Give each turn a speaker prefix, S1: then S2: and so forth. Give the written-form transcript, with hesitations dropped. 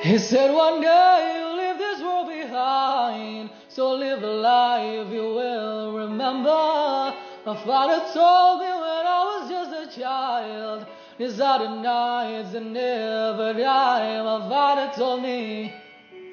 S1: He said one day you'll leave this world behind, so live a life you will remember. My father told me when I was just a child, these are the nights that never die. My father told me